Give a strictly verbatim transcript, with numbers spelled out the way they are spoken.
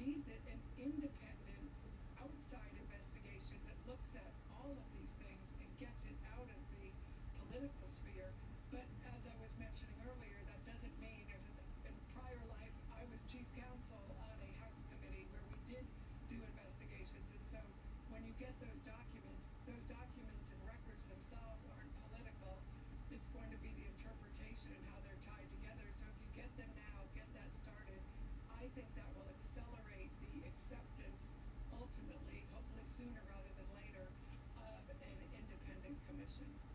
need the, an independent outside investigation that looks at all of these things and gets it out of the political sphere. But as I was mentioning earlier, that doesn't mean, as in prior life, I was chief counsel on a House committee where we did do investigations. And so when you get those documents, those documents and records themselves aren't political. It's going to be the interpretation and how they're tied together. So if you get them now, get that started, I think that will accelerate the acceptance, ultimately, hopefully sooner rather than later, of an independent commission.